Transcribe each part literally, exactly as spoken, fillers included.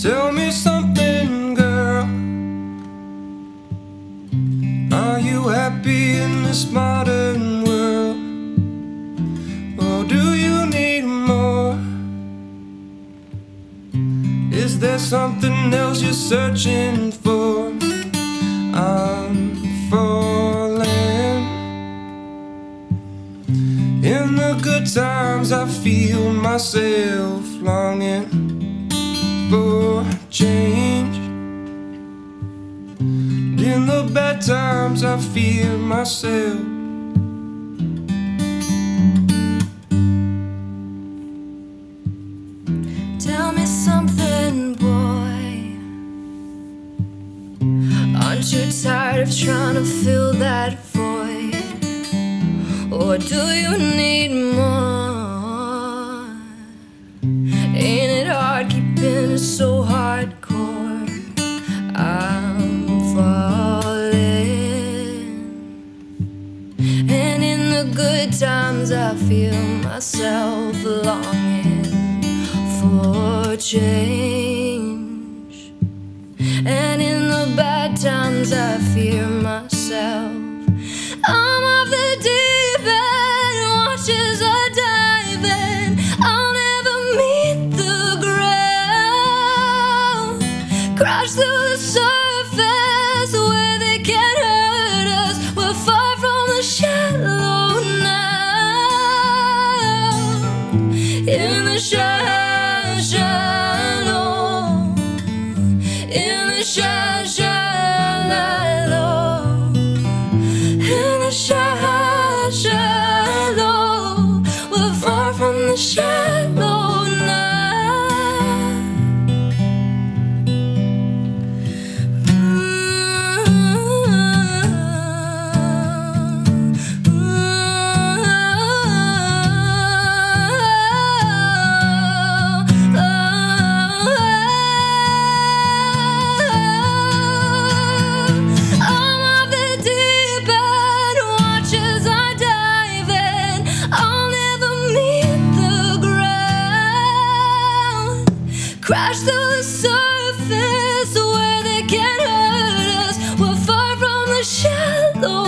Tell me something, girl. Are you happy in this modern world? Or do you need more? Is there something else you're searching for? I'm falling. In the good times I feel myself longing for change. In the bad times I fear myself. Tell me something, boy. Aren't you tired of trying to fill that void? Or do you need more? Ain't it hard keeping it so hardcore? I'm falling. And in the good times I feel myself longing for change. And in the bad times I fear myself. I'm off the deep end, watch as I dive in. I'll never meet the ground. Crash through the surface where they can't hurt us. We're far from the shallow now. In the shallow, shallow. In the shallow, shallow. In the shallow, shallow. We're far from the shallow now. Crash through the surface where they can't hurt us. We're far from the shallow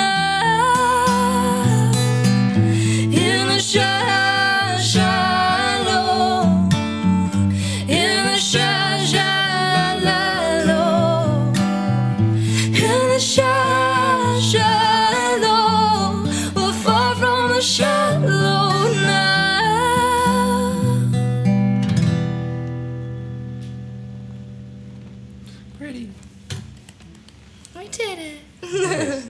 now. In the shallow, shallow. In the shallow, shallow. In the shallow, shallow. We're far from the shallow now. Pretty. We did it.